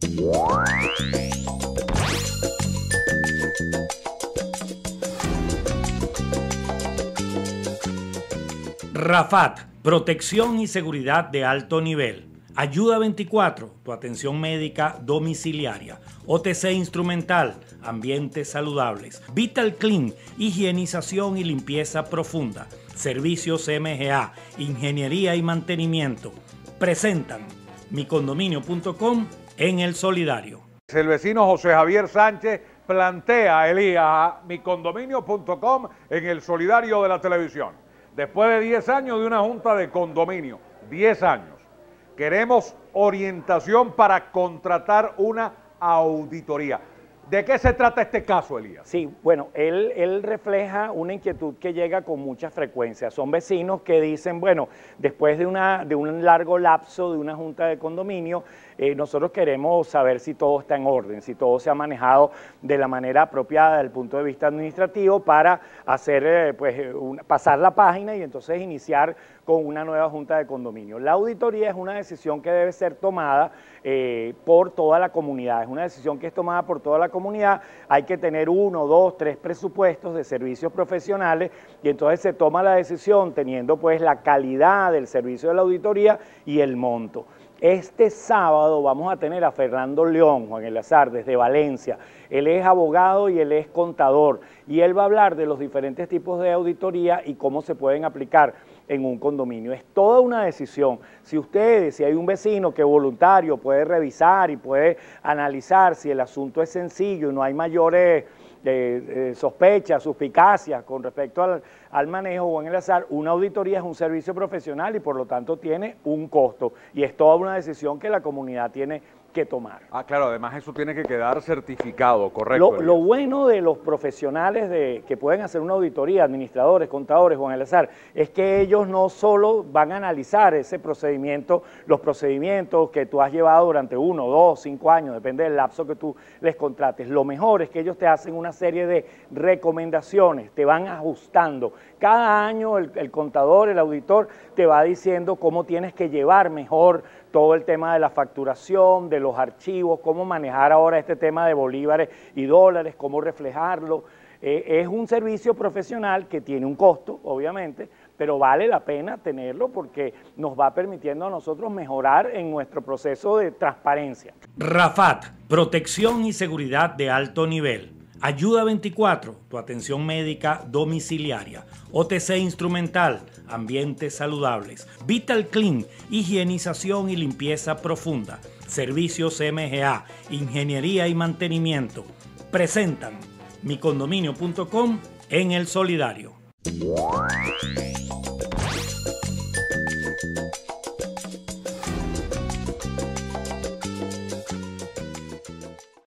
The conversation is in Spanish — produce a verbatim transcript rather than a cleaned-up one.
Rafat, protección y seguridad de alto nivel. Ayuda veinticuatro, tu atención médica domiciliaria. O T C instrumental, ambientes saludables. Vital Clean, higienización y limpieza profunda. Servicios M G A, ingeniería y mantenimiento. Presentan mi condominio punto com en El Solidario. El vecino José Javier Sánchez plantea, Elías, a mi condominio punto com en El Solidario de la televisión. Después de diez años de una junta de condominio, diez años, queremos orientación para contratar una auditoría. ¿De qué se trata este caso, Elías? Sí, bueno, él, él refleja una inquietud que llega con mucha frecuencia. Son vecinos que dicen, bueno, después de, una, de un largo lapso de una junta de condominio, eh, nosotros queremos saber si todo está en orden, si todo se ha manejado de la manera apropiada desde el punto de vista administrativo para hacer, eh, pues, un, pasar la página y entonces iniciar con una nueva junta de condominio. La auditoría es una decisión que debe ser tomada eh, por toda la comunidad, es una decisión que es tomada por toda la comunidad. Hay que tener uno, dos, tres presupuestos de servicios profesionales y entonces se toma la decisión teniendo pues la calidad del servicio de la auditoría y el monto. Este sábado vamos a tener a Fernando León, Juan Eleazar, desde Valencia. Él es abogado y él es contador y él va a hablar de los diferentes tipos de auditoría y cómo se pueden aplicar en un condominio. Es toda una decisión. Si ustedes, si hay un vecino que voluntario puede revisar y puede analizar si el asunto es sencillo y no hay mayores eh, eh, sospechas, suspicacias con respecto al, al manejo, Juan Eleazar, una auditoría es un servicio profesional y por lo tanto tiene un costo y es toda una decisión que la comunidad tiene que tomar. Ah, claro, además eso tiene que quedar certificado, correcto. Lo, lo bueno de los profesionales de, que pueden hacer una auditoría, administradores, contadores, Juan Eleazar, es que ellos no solo van a analizar ese procedimiento, los procedimientos que tú has llevado durante uno, dos, cinco años, depende del lapso que tú les contrates. Lo mejor es que ellos te hacen una serie de recomendaciones, te van ajustando. Cada año el, el contador, el auditor, te va diciendo cómo tienes que llevar mejor todo el tema de la facturación, de los archivos, cómo manejar ahora este tema de bolívares y dólares, cómo reflejarlo. Eh, es un servicio profesional que tiene un costo, obviamente, pero vale la pena tenerlo porque nos va permitiendo a nosotros mejorar en nuestro proceso de transparencia. Rafat, protección y seguridad de alto nivel. Ayuda veinticuatro, tu atención médica domiciliaria. O T C instrumental, ambientes saludables. Vital Clean, higienización y limpieza profunda. Servicios M G A, ingeniería y mantenimiento. Presentan mi condominio punto com en El Solidario.